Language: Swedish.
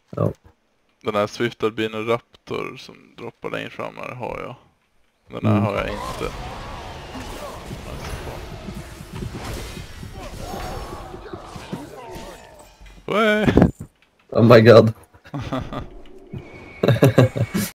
Ja. Den här Swift Albino Raptor som droppar längre fram här har jag. Den här har jag inte. Oh my god.